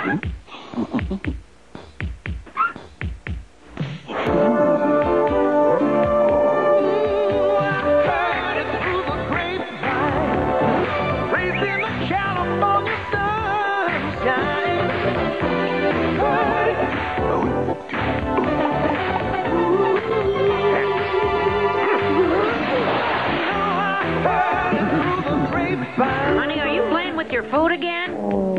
Honey, are you playing with your food again?